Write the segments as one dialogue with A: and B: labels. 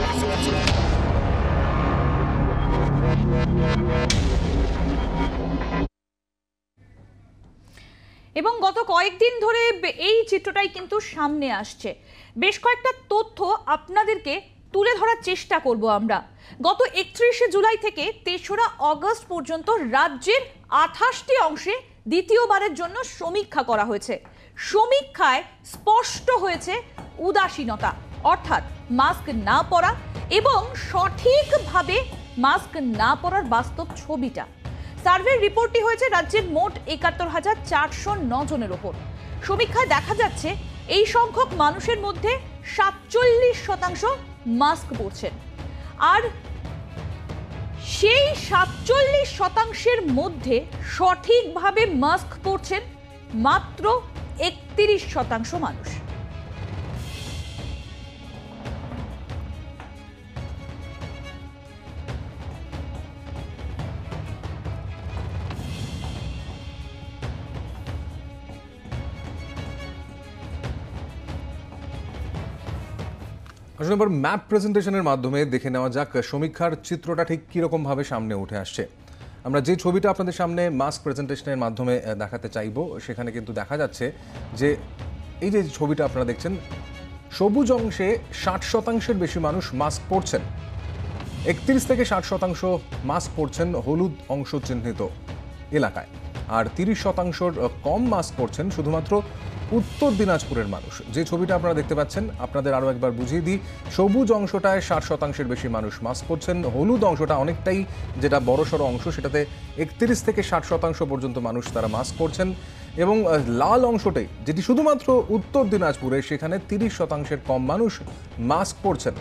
A: এবং গত কয়েকদিন ধরে এই চিত্রটাই কিন্তু সামনে আসছে। বেশ কয়েকটা তথ্য আপনাদেরকে তুলে ধরার চেষ্টা করব আমরা। গত 31শে জুলাই থেকে 3রা অগস্ট পর্যন্ত রাজ্যের 28টি অংশে দ্বিতীয়বারের জন্য সমীক্ষা করা হয়েছে। সমীক্ষায় স্পষ্ট হয়েছে উদাসীনতা, অর্থাৎ মাস্ক না পরা এবং সঠিকভাবে মাস্ক না পরার বাস্তব ছবিটা। সার্ভের রিপোর্টটি হয়েছে রাজ্যের মোট ৭১,৪০৯ জনের ওপর। সমীক্ষায় দেখা যাচ্ছে এই সংখ্যক মানুষের মধ্যে ৪৭% মাস্ক পরছেন, আর সেই ৪৭%-এর মধ্যে সঠিকভাবে মাস্ক পরছেন মাত্র ৩১% মানুষ।
B: আসলে এবার ম্যাপ প্রেজেন্টেশনের মাধ্যমে দেখে নেওয়া যাক সমীক্ষার চিত্রটা ঠিক কীরকম ভাবে সামনে উঠে আসছে। আমরা যে ছবিটা আপনাদের সামনে মাস্ক প্রেজেন্টেশনের মাধ্যমে দেখাতে চাইব, সেখানে কিন্তু দেখা যাচ্ছে যে এই যে ছবিটা আপনারা দেখছেন, সবুজ অংশে 60%-এর বেশি মানুষ মাস্ক পরছেন, 31 থেকে 60% মাস্ক পরছেন হলুদ অংশ চিহ্নিত এলাকায়, আর 30% কম মাস্ক পরছেন শুধুমাত্র উত্তর দিনাজপুরের মানুষ। যে ছবিটা আপনারা দেখতে পাচ্ছেন, আপনাদের আরও একবার বুঝিয়ে দিই, সবুজ অংশটায় 60%-এর বেশি মানুষ মাস্ক পরছেন, হলুদ অংশটা অনেকটাই যেটা বড়সড় অংশ, সেটাতে 31 থেকে 60% পর্যন্ত মানুষ তারা মাস্ক পরছেন, এবং লাল অংশটাই যেটি শুধুমাত্র উত্তর দিনাজপুরে, সেখানে 30%-এর কম মানুষ মাস্ক পরছেন।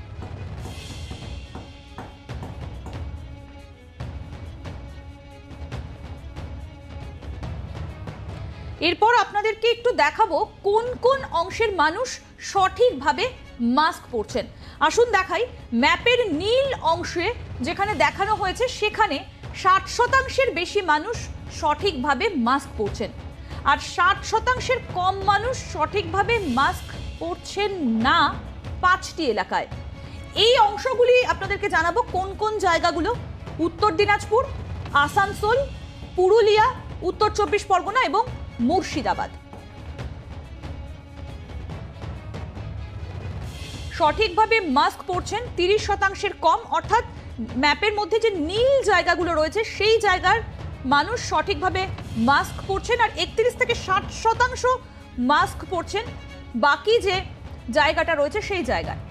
A: এরপর আপনাদেরকে একটু দেখাবো কোন কোন অংশের মানুষ সঠিকভাবে মাস্ক পরছেন। আসুন দেখাই। ম্যাপের নীল অংশে যেখানে দেখানো হয়েছে, সেখানে 60%-এর বেশি মানুষ সঠিকভাবে মাস্ক পরছেন, আর 60%-এর কম মানুষ সঠিকভাবে মাস্ক পরছেন না 5টি এলাকায়। এই অংশগুলি আপনাদেরকে জানাবো কোন কোন জায়গাগুলো: উত্তর দিনাজপুর, আসানসোল, পুরুলিয়া, উত্তর 24 পরগনা এবং মুর্শিদাবাদ। সঠিকভাবে মাস্ক পরছেন 30%-এর কম, অর্থাৎ ম্যাপের মধ্যে যে নীল জায়গাগুলো রয়েছে সেই জায়গার মানুষ সঠিকভাবে মাস্ক পরছেন, আর 31 থেকে 60% মাস্ক পরছেন বাকি যে জায়গাটা রয়েছে সেই জায়গায়।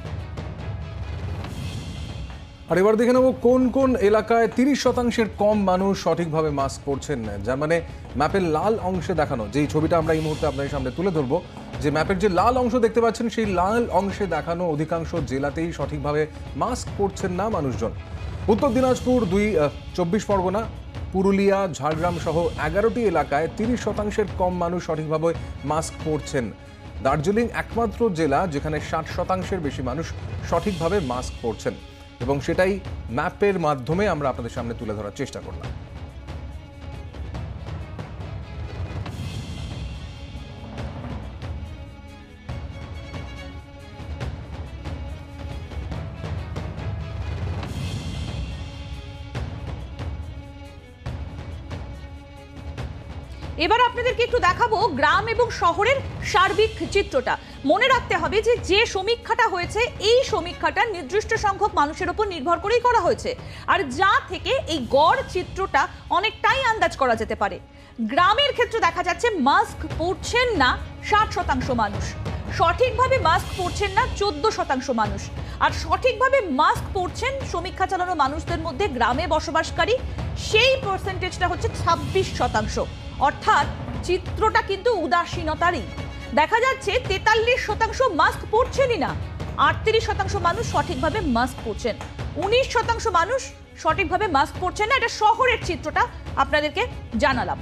B: আর এবার দেখে নেব কোন কোন এলাকায় 30%-এর কম মানুষ সঠিকভাবে মাস্ক পরছেন। যার মানে ম্যাপের লাল অংশে দেখানো যেই ছবিটা আমরা এই মুহূর্তে আপনাদের সামনে তুলে ধরবো, যে ম্যাপের যে লাল অংশ দেখতে পাচ্ছেন, সেই লাল অংশে দেখানো অধিকাংশ জেলাতেই সঠিকভাবে মাস্ক পরছেন না মানুষজন। উত্তর দিনাজপুর, 24 পরগনা, পুরুলিয়া, ঝাড়গ্রাম সহ 11টি এলাকায় 30%-এর কম মানুষ সঠিকভাবে মাস্ক পরছেন। দার্জিলিং একমাত্র জেলা যেখানে 60%-এর বেশি মানুষ সঠিকভাবে মাস্ক পরছেন, এবং সেটাই ম্যাপের মাধ্যমে আমরা আপনাদের সামনে তুলে ধরার চেষ্টা করলাম।
A: এবার আপনাদেরকে একটু দেখাবো গ্রাম এবং শহরের সার্বিক চিত্রটা। মনে রাখতে হবে যে যে সমীক্ষাটা হয়েছে, এই সমীক্ষাটা নির্দিষ্ট সংখ্যক মানুষের উপর নির্ভর করেই করা হয়েছে, আর যা থেকে এই গড় চিত্রটা অনেকটাই আন্দাজ করা যেতে পারে। গ্রামের ক্ষেত্রে দেখা যাচ্ছে মাস্ক পরছেন না 60% মানুষ, সঠিকভাবে মাস্ক পরছেন না 14% মানুষ, আর সঠিকভাবে মাস্ক পরছেন সমীক্ষা চালানো মানুষদের মধ্যে গ্রামে বসবাসকারী সেই পার্সেন্টেজটা হচ্ছে 26%। অর্থাৎ চিত্রটা কিন্তু উদাসীনতারই। দেখা যাচ্ছে 43% মাস্ক পরছেনই না, 38% মানুষ সঠিকভাবে মাস্ক পরছেন, 19% মানুষ সঠিকভাবে মাস্ক পরছেন না। এটা শহরের চিত্রটা আপনাদেরকে জানালাম।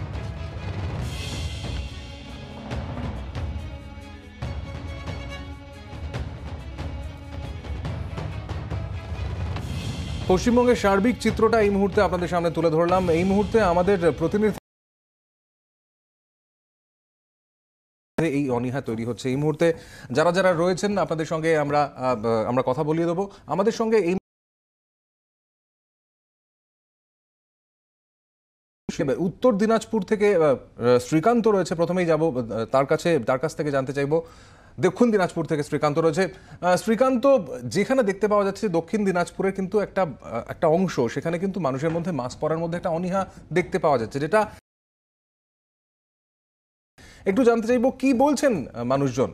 B: পশ্চিমবঙ্গের সার্বিক চিত্রটা এই মুহূর্তে আপনাদের সামনে তুলে ধরলাম। এই মুহূর্তে আমাদের প্রতিনিধি এই অনীহা তৈরি হচ্ছে। এই মুহূর্তে যারা যারা রয়েছেন আপনাদের সঙ্গে আমরা কথা বলিয়ে দেবো। আমাদের সঙ্গে এই উত্তর দিনাজপুর থেকে শ্রীকান্ত রয়েছে, প্রথমেই যাব তার কাছ থেকে জানতে চাইবো। দক্ষিণ দিনাজপুর থেকে শ্রীকান্ত রয়েছে। শ্রীকান্ত, যেখানে দেখতে পাওয়া যাচ্ছে দক্ষিণ দিনাজপুরের কিন্তু একটা অংশ, সেখানে কিন্তু মানুষের মধ্যে মাস্ক পরার মধ্যে একটা অনীহা দেখতে পাওয়া যাচ্ছে, যেটা একটু জানতে চাইবো কি বলছেন মানুষজন।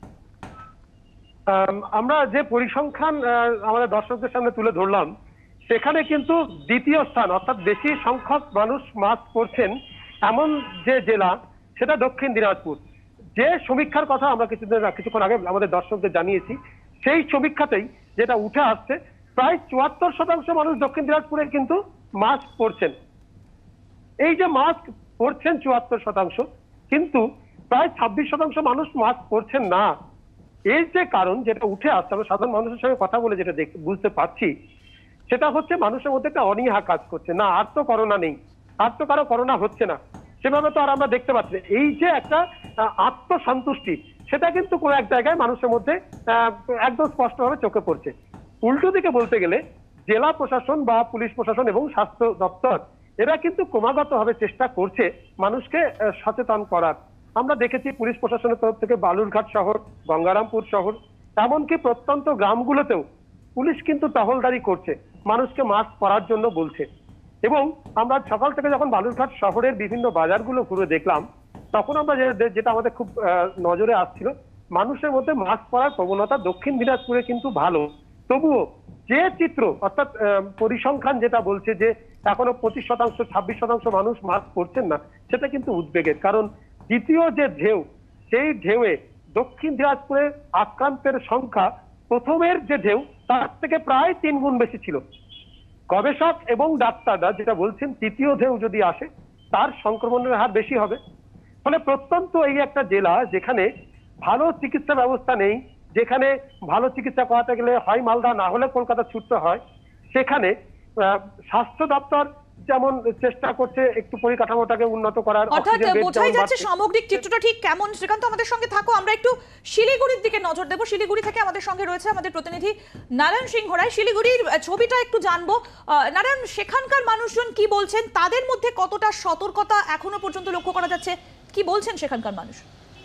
C: আমরা যে পরিসংখ্যান আমাদের দর্শকদের সামনে তুলে ধরলাম, সেখানে কিন্তু দ্বিতীয় স্থান, অর্থাৎ বেশি সংখ্যক মানুষ মাস্ক পরছেন এমন যে জেলা, সেটা দক্ষিণ দিনাজপুর। যে সমীক্ষার কথা আমরা কিছুক্ষণ আগে আমাদের দর্শকদের জানিয়েছি, সেই সমীক্ষাতেই যেটা উঠে আসছে, প্রায় 74% মানুষ দক্ষিণ দিনাজপুরে কিন্তু মাস্ক পরছেন। এই যে মাস্ক পরছেন 74%, কিন্তু প্রায় 26% মানুষ মাস্ক পরছেন না। এর যে কারণ যেটা উঠে আসছে, আমরা সাধারণ মানুষের সঙ্গে কথা বলে যেটা বুঝতে পারছি, সেটা হচ্ছে মানুষের মধ্যে একটা অনীহা কাজ করছে। না, আর তো করোনা নেই, আর তো কারো করোনা হচ্ছে না, সেভাবে তো আর আমরা দেখতে পাচ্ছি। এই যে একটা আত্মসন্তুষ্টি, সেটা কিন্তু কোনো এক জায়গায় মানুষের মধ্যে একদম স্পষ্টভাবে চোখে পড়ছে। উল্টো দিকে বলতে গেলে জেলা প্রশাসন বা পুলিশ প্রশাসন এবং স্বাস্থ্য দপ্তর, এরা কিন্তু ক্রমাগতভাবে চেষ্টা করছে মানুষকে সচেতন করার। আমরা দেখেছি পুলিশ প্রশাসনের তরফ থেকে বালুরঘাট শহর, গঙ্গারামপুর শহর, এমনকি প্রত্যন্ত গ্রামগুলোতেও পুলিশ কিন্তু টহলদারি করছে, মানুষকে মাস্ক পরার জন্য বলছে। এবং আমরা সকাল থেকে যখন বালুরঘাট শহরের বিভিন্ন বাজারগুলো ঘুরে দেখলাম, তখন আমরা যেটা আমাদের খুব নজরে আসছিল, মানুষের মধ্যে মাস্ক পরার প্রবণতা দক্ষিণ দিনাজপুরে কিন্তু ভালো। তবুও যে চিত্র, অর্থাৎ পরিসংখ্যান যেটা বলছে যে এখনো 25%, 26% মানুষ মাস্ক পরছেন না, সেটা কিন্তু উদ্বেগের। কারণ দ্বিতীয় যে ঢেউ, সেই ঢেউয়ে দক্ষিণ দিনাজপুরে আক্রান্তের সংখ্যা প্রথমের যে ঢেউ তার থেকে প্রায় 3 গুণ বেশি ছিল। গবেষক এবং ডাক্তাররা যেটা বলছেন, তৃতীয় ঢেউ যদি আসে তার সংক্রমণের হার বেশি হবে। ফলে প্রত্যন্ত এই একটা জেলা, যেখানে ভালো চিকিৎসা ব্যবস্থা নেই, যেখানে ভালো চিকিৎসা করাতে গেলে হয় মালদা, না হলে কলকাতা ছুটতে হয়, সেখানে স্বাস্থ্য দপ্তর যেমন চেষ্টা করছে একটু পরিকাঠামোটাকে উন্নত করার।
A: অর্থাৎ বোঝাই যাচ্ছে সামগ্রিক চিত্রটা ঠিক কেমন। শ্রীকান্ত, আমাদের সঙ্গে থাকো, আমরা একটু শিলিগুড়ির দিকে নজর দেবো। শিলিগুড়ি থেকে আমাদের সঙ্গে রয়েছে আমাদের প্রতিনিধি নারায়ণ সিংহ রায়। শিলিগুড়ির ছবিটা একটু জানবো। নারায়ণ, সেখানকার মানুষজন কি বলছেন, তাদের মধ্যে কতটা সতর্কতা এখনো পর্যন্ত লক্ষ্য করা যাচ্ছে, কি বলছেন সেখানকার মানুষ?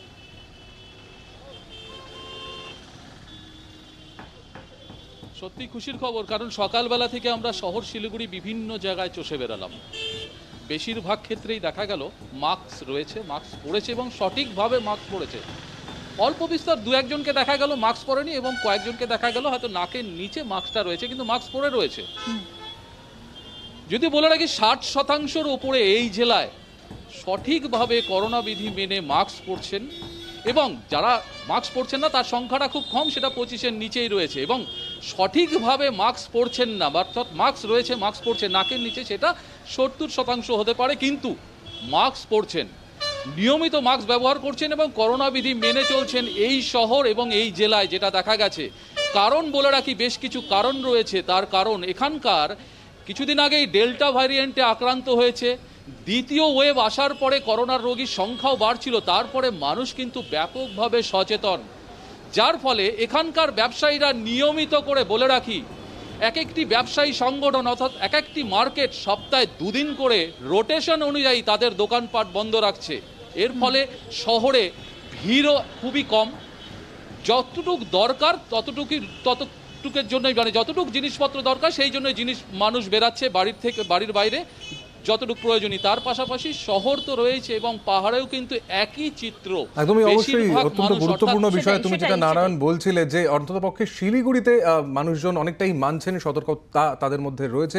D: সত্যি খুশির খবর, কারণ সকালবেলা থেকে আমরা শহর শিলিগুড়ি বিভিন্ন জায়গায় চষে বেড়ালাম। বেশিরভাগ ক্ষেত্রেই দেখা গেল মাস্ক রয়েছে, মাস্ক পরেছে এবং সঠিকভাবে মাস্ক পরেছে। অল্প বিস্তর দু একজনকে দেখা গেল মাস্ক পরেনি, এবং কয়েকজনকে দেখা গেল হয়তো নাকের নিচে মাস্কটা রয়েছে কিন্তু মাস্ক পরে রয়েছে। যদি বলে রাখি 60%-র ওপরে এই জেলায় সঠিকভাবে করোনা বিধি মেনে মাস্ক পরছেন, এবং যারা মাস্ক পরছেন না তার সংখ্যাটা খুব কম, সেটা 25-এর নিচেই রয়েছে। এবং সঠিকভাবে মাস্ক পরছেন না, অর্থাৎ মাস্ক রয়েছে, মাস্ক পরছে নাকের নিচে, সেটা 70% হতে পারে, কিন্তু মাস্ক পরছেন, নিয়মিত মাস্ক ব্যবহার করছেন এবং করোনা বিধি মেনে চলছেন এই শহর এবং এই জেলায়, যেটা দেখা গেছে। কারণ বলে রাখি, বেশ কিছু কারণ রয়েছে। তার কারণ এখানকার কিছুদিন আগেই ডেল্টা ভ্যারিয়েন্টে আক্রান্ত হয়েছে, দ্বিতীয় ওয়েভ আসার পরে করোনার রোগীর সংখ্যাও বাড়ছিল, তারপরে মানুষ কিন্তু ব্যাপকভাবে সচেতন, যার ফলে এখানকার ব্যবসায়ীরা নিয়মিত করে, বলে রাখি, এক একটি ব্যবসায়ী সংগঠন অর্থাৎ এক একটি মার্কেট সপ্তাহে 2 দিন করে রোটেশন অনুযায়ী তাদের দোকানপাট বন্ধ রাখছে। এর ফলে শহরে ভিড়ও খুবই কম, যতটুক দরকার ততটুকের জন্যই, মানে যতটুক জিনিসপত্র দরকার সেই জন্য মানুষ বেরাচ্ছে বাড়ির থেকে, বাড়ির বাইরে যতটুকু প্রয়োজনীয়। তার পাশাপাশি শহর তো রয়েছে এবং পাহাড়েও কিন্তু একই চিত্র।
B: একদমই, অবশ্যই অত্যন্ত গুরুত্বপূর্ণ বিষয় তুমি যেটা নারায়ণ বলছিলে, যে অন্ততপক্ষে শিলিগুড়িতে মানুষজন অনেকটাই মানছেন, সতর্কতা তাদের মধ্যে রয়েছে।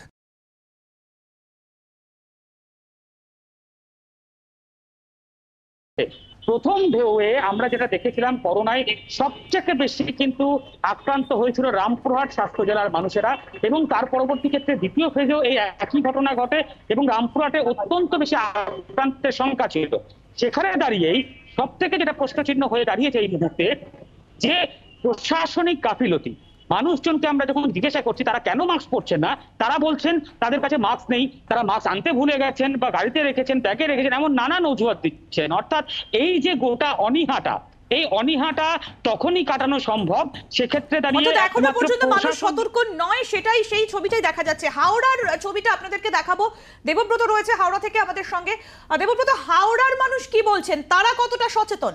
E: প্রথম ঢেউয়ে আমরা যেটা দেখেছিলাম, করোনায় সবচেয়ে বেশি কিন্তু আক্রান্ত হয়েছিল রামপুরহাট স্বাস্থ্য জেলার মানুষেরা, এবং তার পরবর্তী ক্ষেত্রে দ্বিতীয় ফেজেও এই একই ঘটনা ঘটে এবং রামপুরহাটে অত্যন্ত বেশি আক্রান্তের সংখ্যা ছিল। সেখানে দাঁড়িয়েই সব থেকে যেটা প্রশ্নচিহ্ন হয়ে দাঁড়িয়েছে এই মুহূর্তে, যে প্রশাসনিক গাফিলতি, মানুষজনকে আমরা যখন জিজ্ঞাসা করছি তারা কেন মাস্ক পরছেন না, তারা বলছেন তাদের কাছে মাস্ক নেই, তারা মাস্ক আনতে ভুলে গেছেন বা গাড়িতে রেখেছেন, ব্যাগে রেখেছেন, এমন নানান অজুহাত দিচ্ছেন। অর্থাৎ এই যে গোটা অনীহাটা, এই অনীহাটা তখনই কাটানো সম্ভব সেক্ষেত্রে দাঁড়িয়ে
A: অন্তত এখনো
E: একমাত্র
A: পর্যন্ত মানুষ
E: প্রশাসন-
A: সতর্ক নয়, সেটাই সেই ছবিটাই দেখা যাচ্ছে। হাওড়ার ছবিটা আপনাদেরকে দেখাবো, দেবব্রত রয়েছে হাওড়া থেকে আমাদের সঙ্গে। দেবব্রত, হাওড়ার মানুষ কি বলছেন, তারা কতটা সচেতন?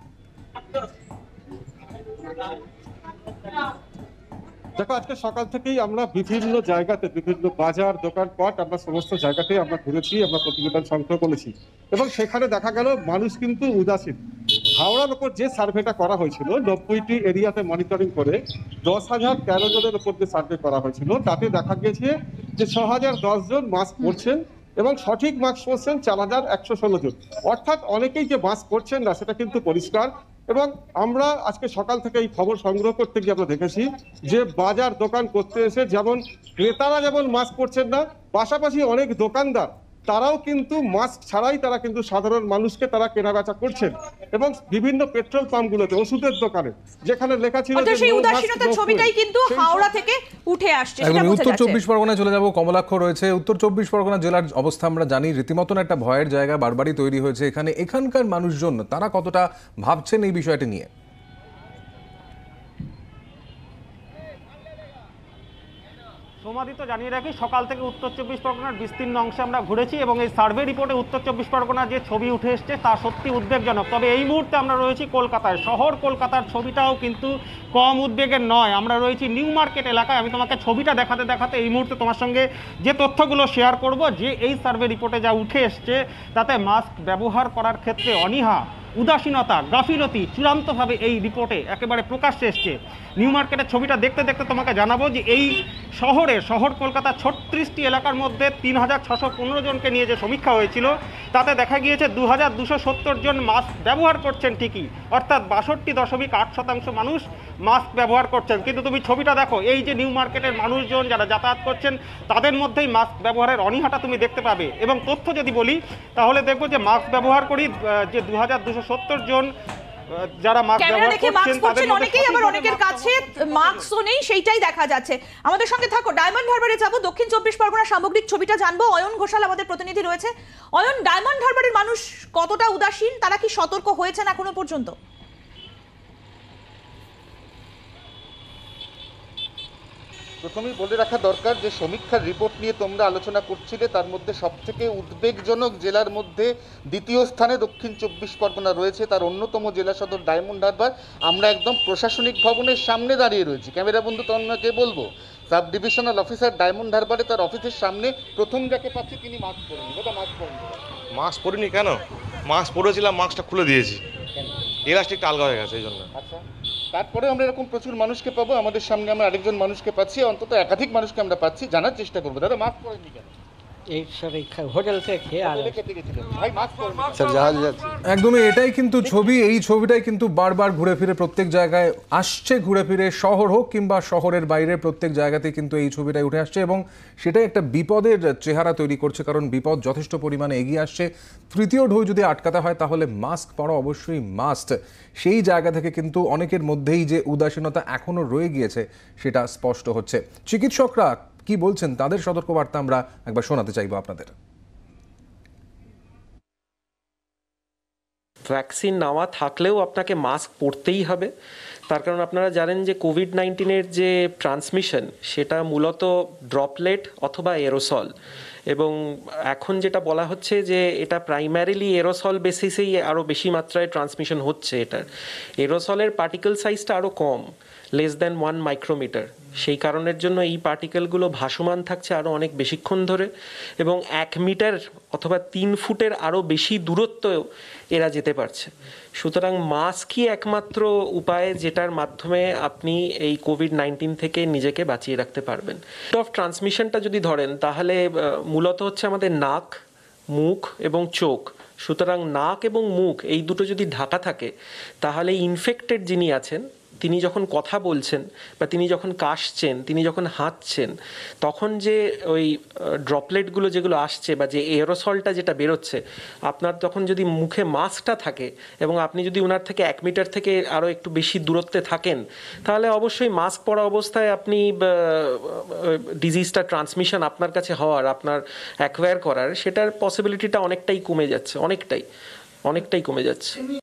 F: দেখো, আজকে সকাল থেকেই আমরা বিভিন্ন জায়গাতে, বিভিন্ন বাজার, দোকানপাট, আমরা সমস্ত জায়গাতে আমরা ঘুরেছি, আমরা প্রতিবেদন সংগ্রহ করেছি এবং সেখানে দেখা গেল মানুষ কিন্তু উদাসীন। হাওড়ার ওপর যে সার্ভেটা করা হয়েছিল 90টি এরিয়াতে মনিটরিং করে 10,013 জনের উপর যে সার্ভে করা হয়েছিল, তাতে দেখা গেছে যে 6,010 জন মাস্ক পরছেন এবং সঠিক মাস্ক পরছেন 4,116 জন। অর্থাৎ অনেকেই যে মাস্ক পরছেন না সেটা কিন্তু পরিষ্কার। এবং আমরা আজকে সকাল থেকে এই খবর সংগ্রহ করতে গিয়ে আমরা দেখেছি যে বাজার দোকান করতে এসে যেমন ক্রেতারা যেমন মাস্ক পরছেন না, পাশাপাশি অনেক দোকানদার তারাও কিন্তু মাস্ক ছাড়াই তারা কিন্তু সাধারণ মানুষকে তারা কেনাবেচা করছেন। এবং বিভিন্ন পেট্রোল পাম্পগুলোতে, ওষুধের দোকানে যেখানে লেখা ছিল
A: অর্থাৎ সেই উদাসীনতার ছবিটাই কিন্তু হাওড়া থেকে উঠে আসছে, সেটা
B: একদম।
A: বোঝা
B: উত্তর
A: যাচ্ছে।
B: 24 পরগনায় চলে যাব, কমলাক্ষ রয়েছে। উত্তর 24 পরগনা জেলার অবস্থা আমরা জানি, রীতিমতন একটা ভয়ের জায়গা বারবারই তৈরি হয়েছে এখানে। এখানকার মানুষজন তারা কতটা ভাবছেন এই বিষয়টি নিয়ে?
G: সমাদিত জানিয়ে রাখি, সকাল থেকে উত্তর 24 পরগনার বিস্তীর্ণ অংশে আমরা ঘুরেছি এবং এই সার্ভে রিপোর্টে উত্তর 24 পরগনার যে ছবি উঠে এসছে তা সত্যি উদ্বেগজনক। তবে এই মুহূর্তে আমরা রয়েছি কলকাতায়। শহর কলকাতার ছবিটাও কিন্তু কম উদ্বেগের নয়। আমরা রয়েছি নিউ মার্কেট এলাকায়। আমি তোমাকে ছবিটা দেখাতে দেখাতে এই মুহূর্তে তোমার সঙ্গে যে তথ্যগুলো শেয়ার করব, যে এই সার্ভে রিপোর্টে যা উঠে এসছে তাতে মাস্ক ব্যবহার করার ক্ষেত্রে অনীহা, উদাসীনতা, গাফিলতি চূড়ান্তভাবে এই রিপোর্টে একেবারে প্রকাশ্যে এসছে। নিউ মার্কেটের ছবিটা দেখতে দেখতে তোমাকে জানাবো যে এই শহর কলকাতা 36টি এলাকার মধ্যে 3,615 জনকে নিয়ে যে সমীক্ষা হয়েছিল তাতে দেখা গিয়েছে 2,270 জন মাস্ক ব্যবহার করছেন ঠিকই, অর্থাৎ 62.8% মানুষ মাস্ক ব্যবহার করছেন। কিন্তু তুমি ছবিটা দেখো, এই যে নিউ মার্কেটের মানুষজন যারা যাতায়াত করছেন তাদের মধ্যেই মাস্ক ব্যবহারের অনীহাটা তুমি দেখতে পাবে। এবং তথ্য যদি বলি তাহলে দেখবো যে মাস্ক ব্যবহার করি যে 2,270 জন যারা মাস্ক
A: ক্যামেরা
G: ব্যবহার
A: দেখে
G: করছেন
A: মাস্ক পরছেন
G: তাদের
A: অনেকেই, আবার
G: মধ্যে
A: অনেকের কাছে মাস্কও নেই, সেইটাই দেখা যাচ্ছে। আমাদের সঙ্গে থাকো, ডায়মন্ড হারবারে যাব, দক্ষিণ 24 পরগনা সামগ্রিক ছবিটা জানবো। অয়ন ঘোষাল আমাদের প্রতিনিধি রয়েছে। অয়ন, ডায়মন্ড হারবারের মানুষ কতটা উদাসীন, তারা কি সতর্ক হয়েছেন এখনো পর্যন্ত?
H: প্রথমেই বলে রাখা দরকার যে সমীক্ষার রিপোর্ট নিয়ে তোমরা আলোচনা করছিলে, তার মধ্যে সবথেকে উদ্বেগজনক জেলার মধ্যে দ্বিতীয় স্থানে দক্ষিণ 24 পরগনা রয়েছে। তার অন্যতম জেলা সদর ডায়মন্ড হারবার। আমরা একদম প্রশাসনিক ভবনের সামনে দাঁড়িয়ে রয়েছি। ক্যামেরা বন্ধু তন্ময়কে বলবো, সাব ডিভিশনাল অফিসার ডায়মন্ড হারবারে তার অফিসের সামনে প্রথম যাকে পাচ্ছি তিনি মাস্ক পরেননি। দাদা মাস্ক পরেননি?
I: মাস্ক পরিনি কেন? মাস্ক পরেছিলাম, মাস্কটা খুলে দিয়েছি, ইলাস্টিকটা আলগা হয়ে গেছে এই জন্য।
H: আচ্ছা, তারপরে আমরা এরকম প্রচুর মানুষকে পাবো। আমাদের সামনে আমরা আরেকজন মানুষকে পাচ্ছি, অন্তত একাধিক মানুষকে আমরা পাচ্ছি, জানার চেষ্টা করবো। দাদা মাস্ক পরেননি কেন?
J: এই স্যার এই হোটেল থেকে খেয়ে আর
H: কেটে গেছিলেন ভাই, মাস্ক পরেননি?
I: স্যার জাহাজ যাচ্ছে।
B: একদমই, এটাই কিন্তু ছবি। এই ছবিটাই কিন্তু বারবার ঘুরে ফিরে প্রত্যেক জায়গায় আসছে, ঘুরে ফিরে শহর হোক কিংবা শহরের বাইরে প্রত্যেক জায়গাতে কিন্তু এই ছবিটাই উঠে আসছে এবং সেটাই একটা বিপদের চেহারা তৈরি করছে, কারণ বিপদ যথেষ্ট পরিমাণে এগিয়ে আসছে। তৃতীয় ঢেউ যদি আটকাতে হয় তাহলে মাস্ক পরা অবশ্যই মাস্ট। সেই জায়গা থেকে কিন্তু অনেকের মধ্যেই যে উদাসীনতা এখনো রয়ে গিয়েছে সেটা স্পষ্ট হচ্ছে। চিকিৎসকরা কি বলছেন তাদের সতর্কবার্তা আমরা একবার শোনাতে চাইবো আপনাদের।
K: ভ্যাকসিন নেওয়া থাকলেও আপনাকে মাস্ক পরতেই হবে, তার কারণ আপনারা জানেন যে কোভিড-19-এর যে ট্রান্সমিশন সেটা মূলত ড্রপলেট অথবা এরোসল, এবং এখন যেটা বলা হচ্ছে যে এটা প্রাইমারিলি এরোসল বেসিসেই আরও বেশি মাত্রায় ট্রান্সমিশন হচ্ছে। এটার এরোসলের পার্টিকেল সাইজটা আরও কম, লেস দ্যান 1 মাইক্রোমিটার। সেই কারণের জন্য এই পার্টিকেলগুলো ভাসমান থাকছে আরও অনেক বেশিক্ষণ ধরে এবং 1 মিটার অথবা 3 ফুটের আরও বেশি দূরত্বেও এরা যেতে পারছে। সুতরাং মাস্কই একমাত্র উপায় যেটার মাধ্যমে আপনি এই কোভিড-19 থেকে নিজেকে বাঁচিয়ে রাখতে পারবেন। অফ ট্রান্সমিশনটা যদি ধরেন তাহলে মূলত হচ্ছে আমাদের নাক, মুখ এবং চোখ। সুতরাং নাক এবং মুখ এই দুটো যদি ঢাকা থাকে তাহলে ইনফেক্টেড যিনি আছেন তিনি যখন কথা বলছেন বা তিনি যখন কাশছেন, তিনি যখন হাঁচছেন, তখন যে ওই ড্রপলেটগুলো যেগুলো আসছে বা যে এরোসলটা যেটা বেরোচ্ছে, আপনার তখন যদি মুখে মাস্কটা থাকে এবং আপনি যদি ওনার থেকে 1 মিটার থেকে আরও একটু বেশি দূরত্বে থাকেন, তাহলে অবশ্যই মাস্ক পরা অবস্থায় আপনি ডিজিজটা ট্রান্সমিশন আপনার কাছে হওয়ার, আপনার অ্যাকোয়ার করার, সেটার পসিবিলিটিটা অনেকটাই কমে যাচ্ছে, অনেকটাই কমে যাচ্ছে।